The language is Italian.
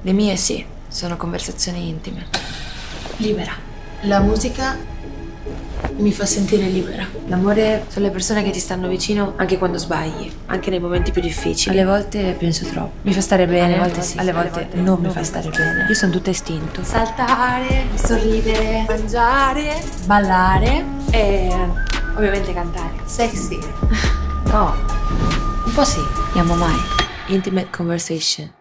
Le mie sì, sono conversazioni intime. Libera. La musica mi fa sentire libera. L'amore sono le persone che ti stanno vicino anche quando sbagli, anche nei momenti più difficili. Alle volte penso troppo. Mi fa stare bene, alle volte sì, alle volte non mi fa stare bene. Io sono tutta istinto. Saltare, sorridere, mangiare, ballare e ovviamente cantare. Sexy. No, un po' sì. Amo mai. Intimate conversation.